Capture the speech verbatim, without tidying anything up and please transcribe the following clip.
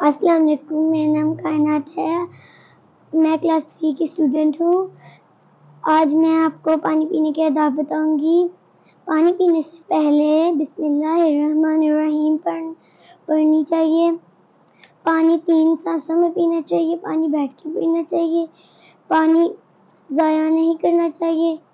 अस्सलाम वालेकुम, मेरा नाम कायनात है। मैं क्लास थ्री की स्टूडेंट हूँ। आज मैं आपको पानी पीने के आदाब बताऊंगी। पानी पीने से पहले बिस्मिल्लाहिर्रहमानिर्रहीम पढ़ पढ़नी चाहिए। पानी तीन सांसों में पीना चाहिए। पानी बैठ के पीना चाहिए। पानी ज़ाया नहीं करना चाहिए।